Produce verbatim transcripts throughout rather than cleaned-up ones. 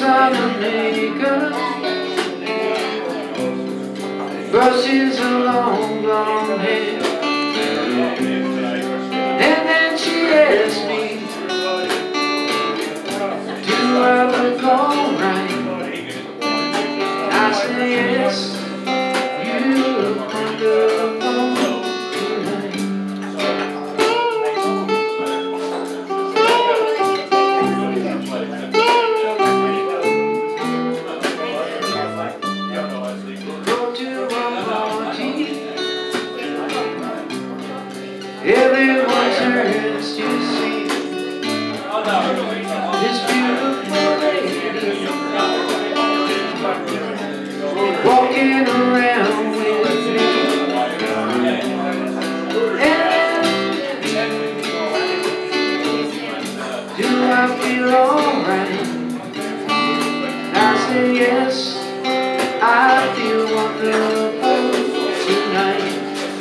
on her makeup, brushes her long blonde hair, and then she asked me, do I look alright? I said yes, you look wonderful tonight. Go to a party, everyone turns to see this beautiful lady walking around with me. And do I feel alright? I say yes, I feel wonderful tonight.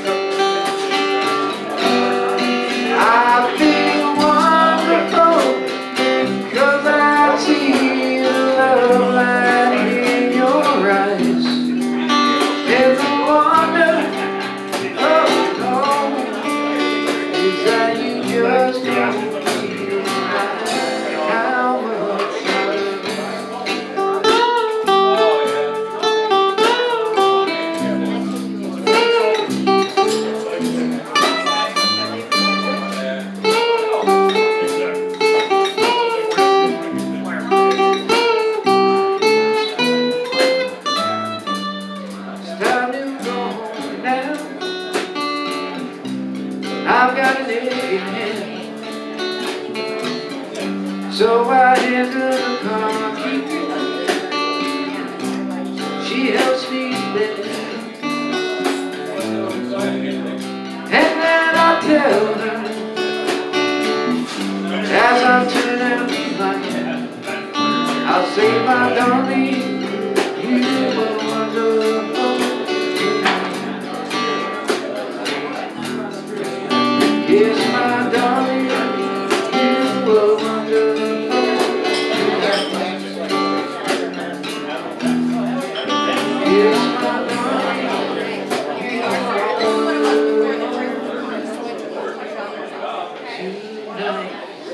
I feel wonderful 'cause I see the love light in your eyes. There's a wonder of it all is that you just don't feel how much I love you. I've got an aching head, so I hand her the car key. She helps me there, and then I tell her, as I turn out the light, I'll say, my darling, you were wonderful. Yes, my darling, you were wonderful. Yes, my darling, you were wonderful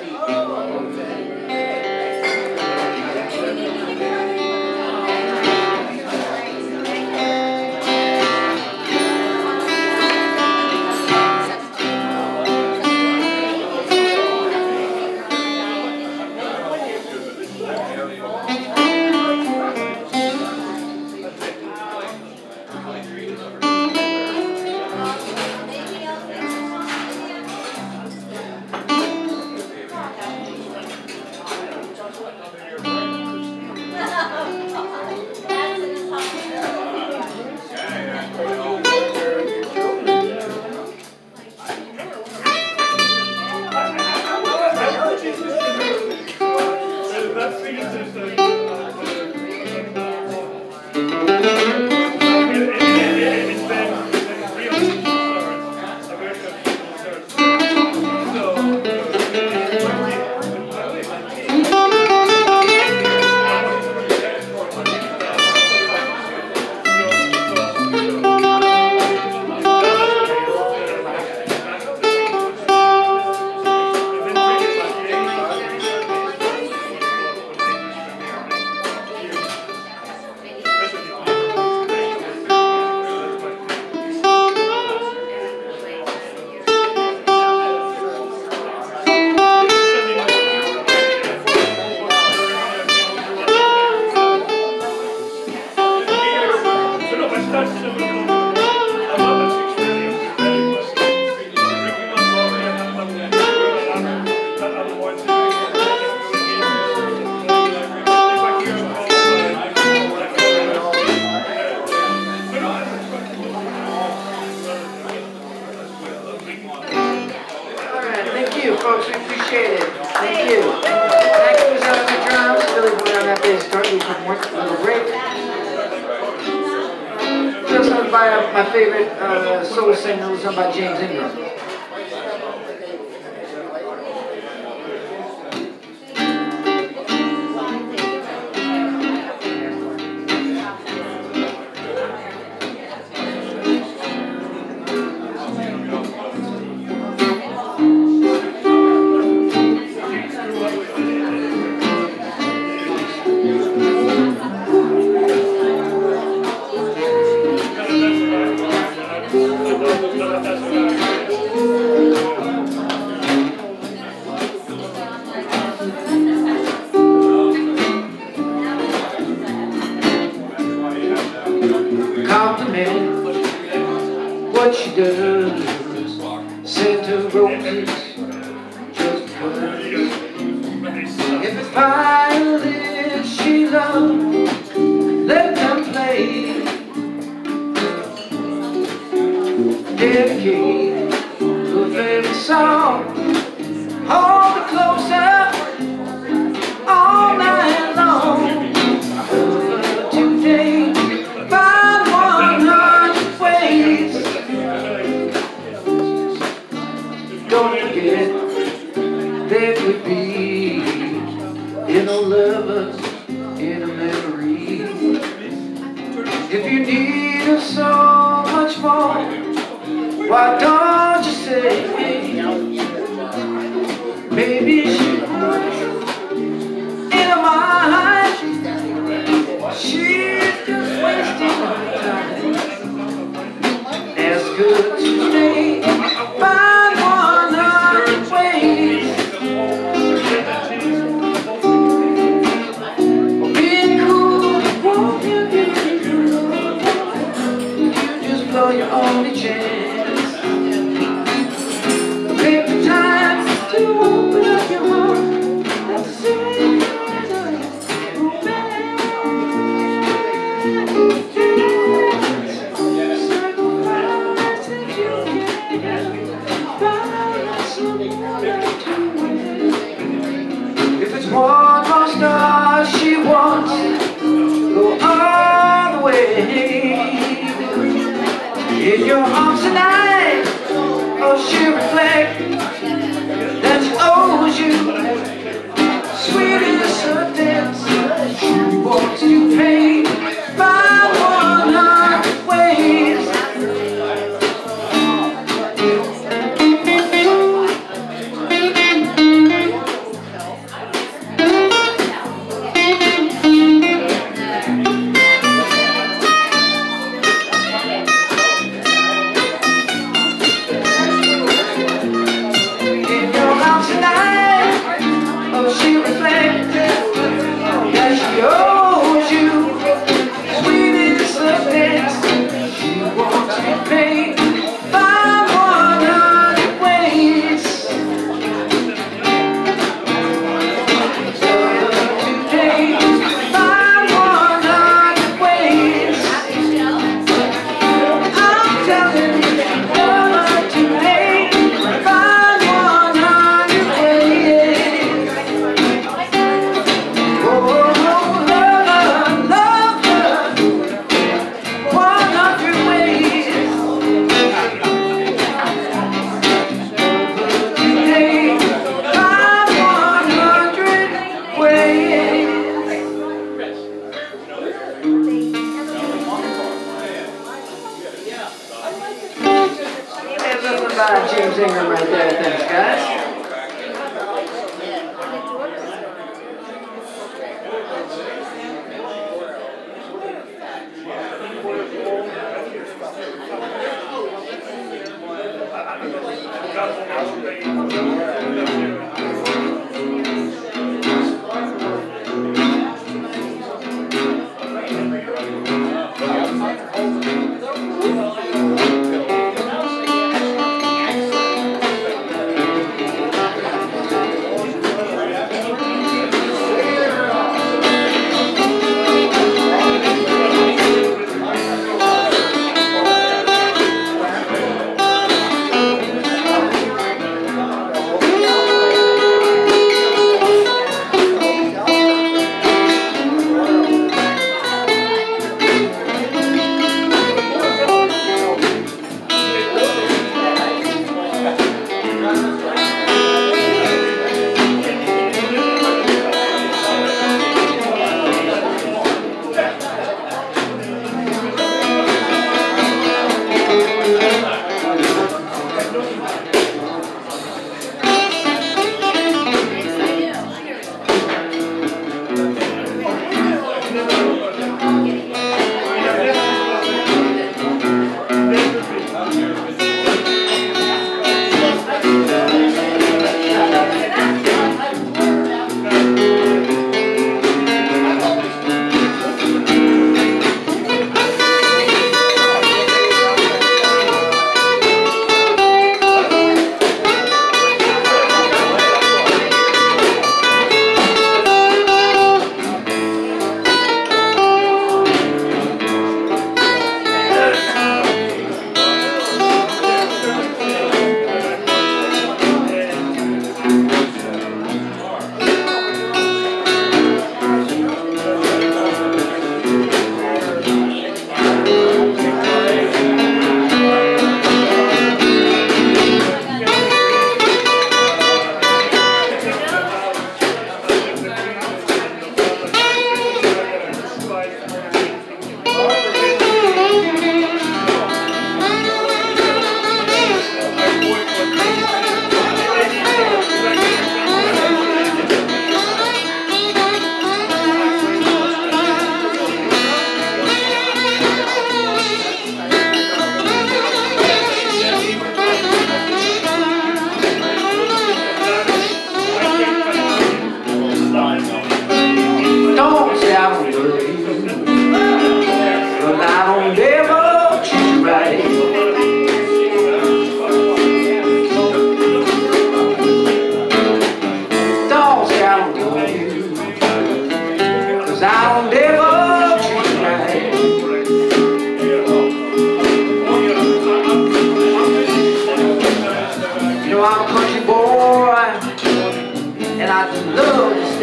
folks, we appreciate it. Thank you. Thank you on the drums. Billy Boy on that bass guitar. We took one little break. Just on by uh, my favorite uh, soul singer, was on by James Ingram. violin she loved, let them play. Dedicate her favorite song, hold her closer all night long. Love her today, find one hundred ways. Don't forget, there could be in a lovers, in a memory. If you need her so much more, why don't you say, maybe she was in her mind, she's just wasting her time. Ask her to stay, find one hundred ways. Being cool won't give you love, you just blow your only chance. If it's one more star she wants, go all the way. In your arms tonight, oh, she reflects that she owes you. Sweet as her debts, she wants to pay by one hundred ways. In your house tonight,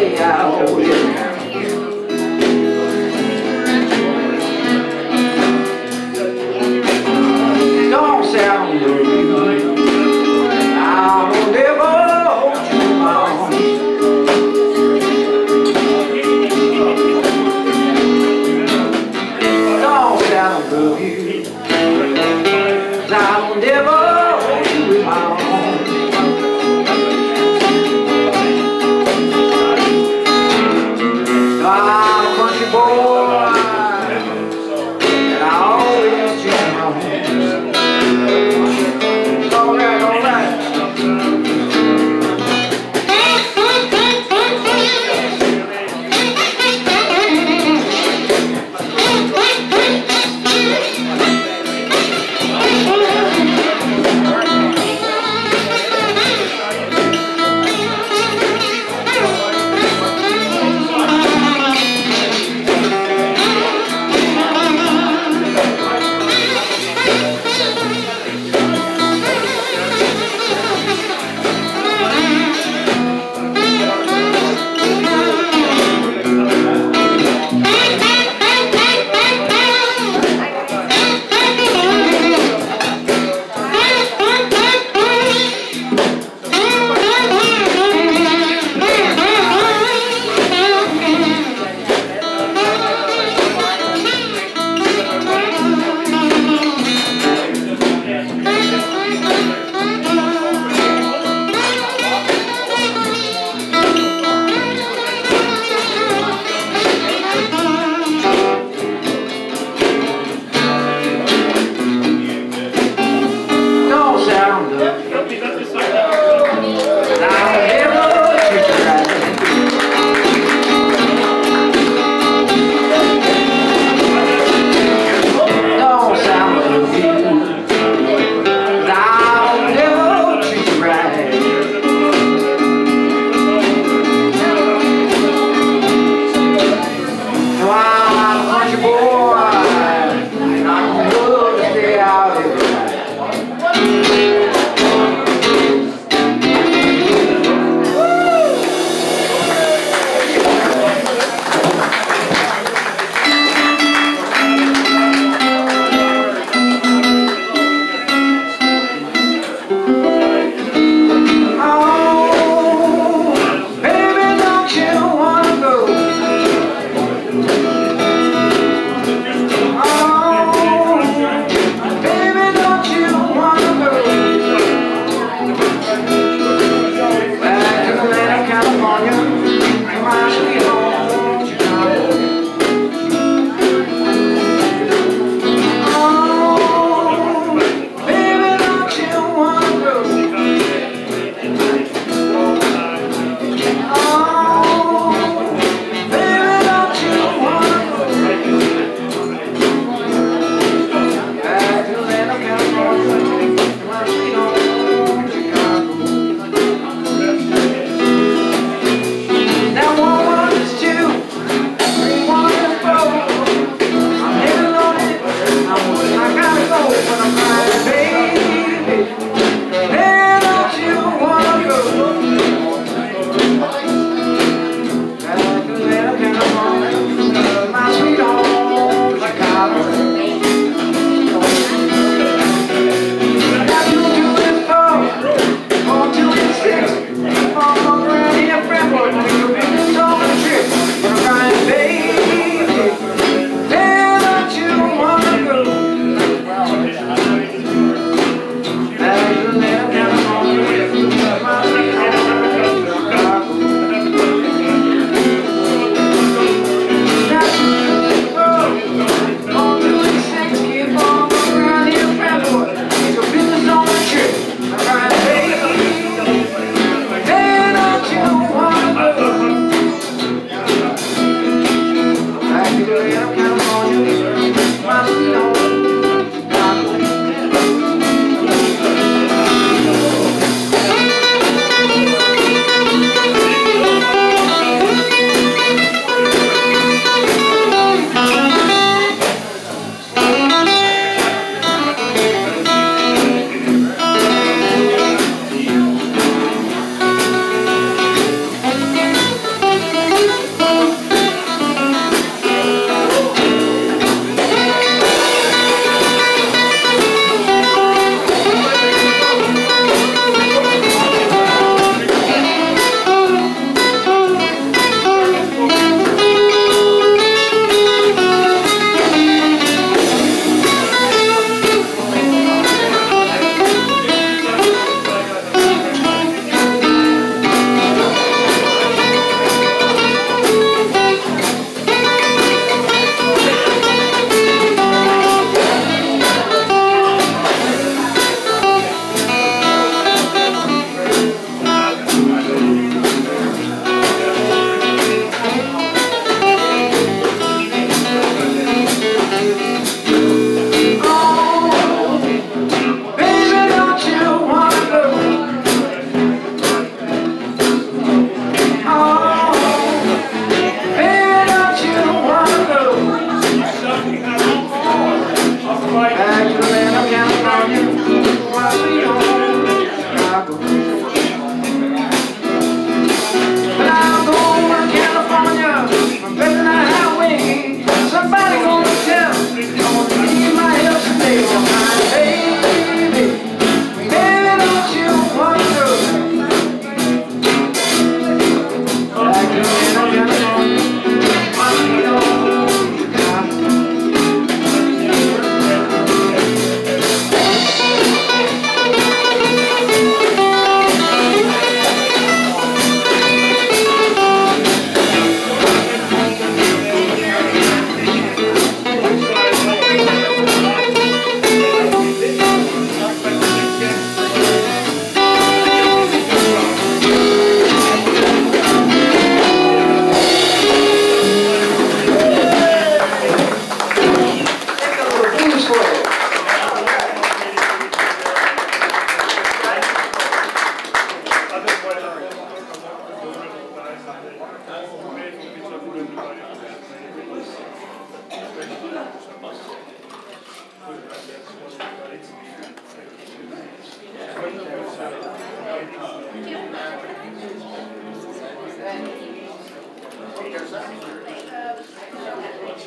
stay out here. Don't say I don't love you. I will never hold you wrong. Don't say I don't love you. I will never hold you in my arms. I'm a country boy, and I always choose my home. All right, all right. Now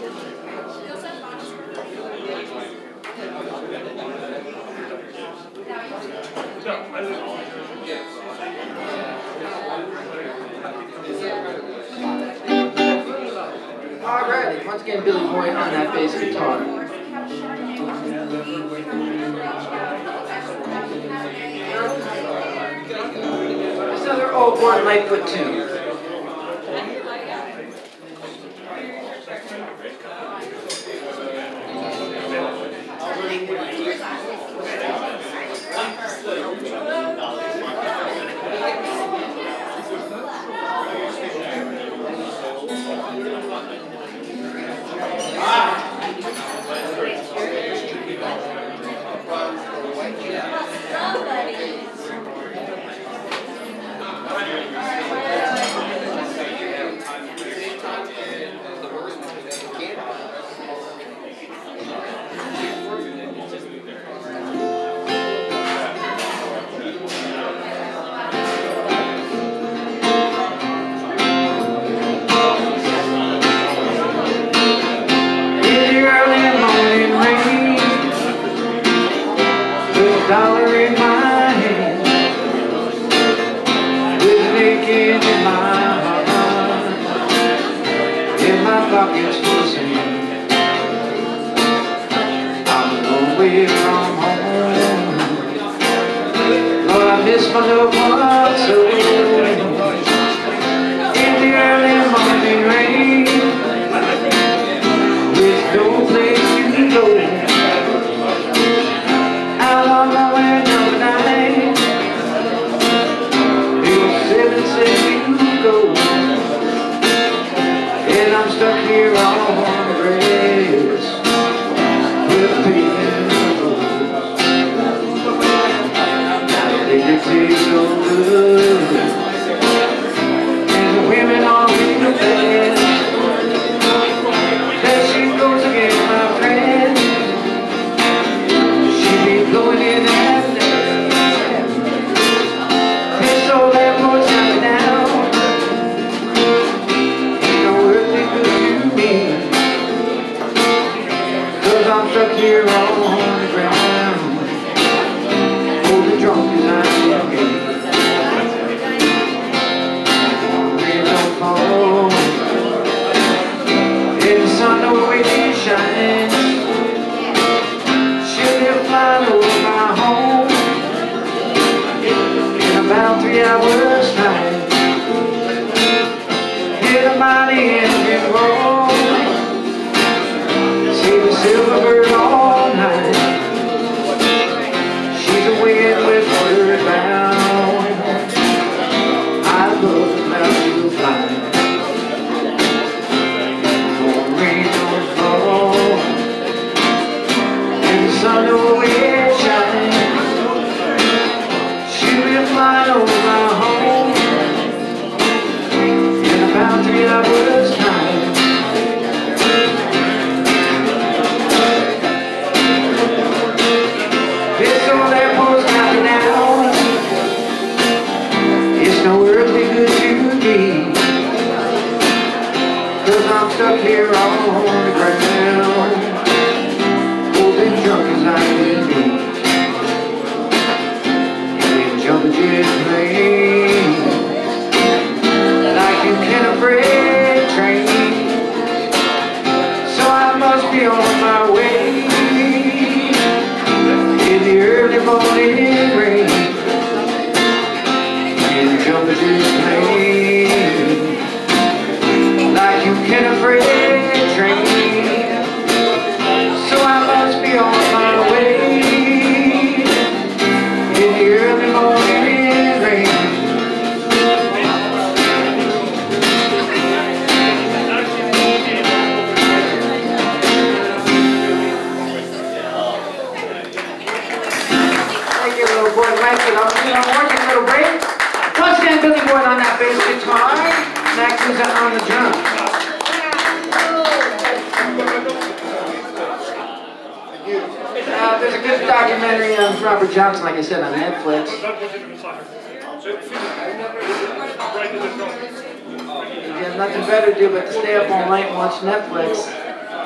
Alrighty, once again, Billy Boy on that bass guitar. It's another old one Lightfoot tune. Dollar in my hand, with naked in my heart, in my pockets full of sand. I'm away from home, Lord, I miss my loved ones so. In the early morning rain, with no place to go. Out on my window night, your seven says you go, and I'm stuck here on the grass with a pavement rose. Now they taste so good, and the women all in the bed. There she goes again, my friend. Going in and out, this old airport's coming down. Ain't no earthly good to me, 'cause I'm stuck here on the ground, holding drunk as I am. Rain don't fall, and the sun always shines. Flying over my home in about three hours time. Hit a mighty engine roll, see the silver bird all night. She's a winged with word bound. I love how you fly. Don't rain, don't fall, and the sun always shines. She'll be flying over my home in about three hours time. This old airport's got me down. It's no earthly good to me, 'cause I'm stuck here on the ground, holding drunk as I can be. And jumping jet plane like you can a freight train. So I must be on my way in the early morning rain. And jumping jet plane like you can a freight train. So I must be on my way in the early morning rain. Thank you, little boy. Mike, I'm working a little break. Once again, Billy Boy on that bass guitar. Max is on the drums. Uh, there's a good documentary of Robert Johnson, like I said, on Netflix. You have nothing better to do but to stay up all night and watch Netflix.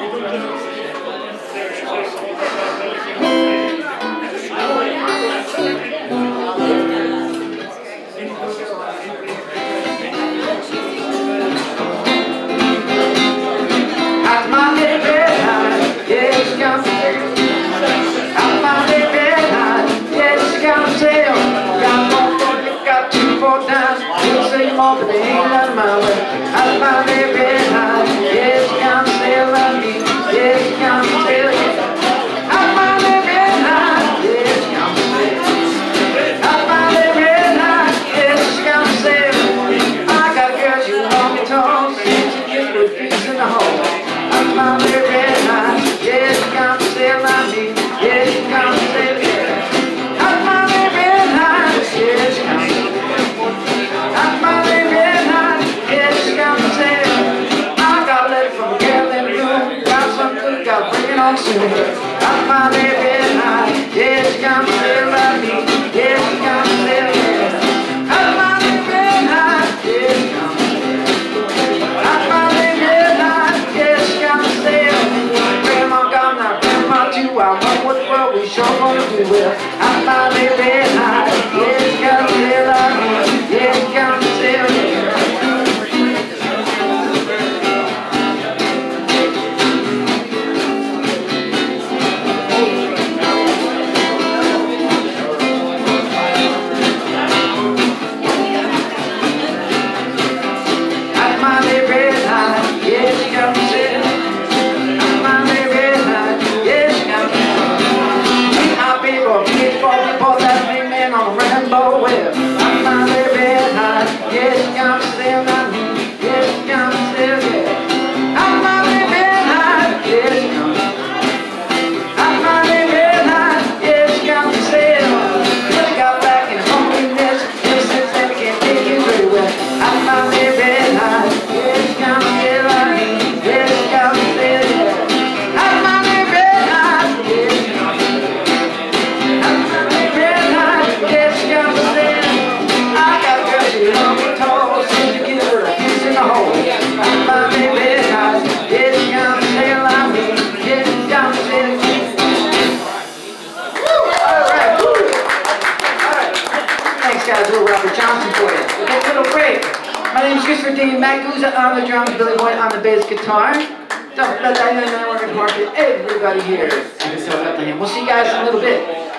But they ain't out of my way. I found it red hot. Yes, you come still love me. Yes, you come still. I found it red hot. Yes, you come still. I found it red hot. Yes, you come still. I got a girl, she long and tall. Since you get with peace in the hole. I found it red hot. Yes, you come still love me. Yes, you come still. I found it red hot. Yes, you come still. I found it red hot, yes, you got me saying. I got a letter from a girl in the room. Got something good, gotta bring it on soon. I found it red hot, yes, you got me saying. Love me, yes, you got me saying. I found it red hot, yes, you got me saying. I found it red hot, yes, you got me saying. Grandma gone now, grandma too. I wonder what the world we sure gonna do with. I found it red hot, yes, you got me saying. Love me, yes, you got me saying. Matt Guzza on the drums, Billy Boyd on the bass guitar. Don't let that in there, we're going to market everybody here. And so up to him. We'll see you guys in a little bit.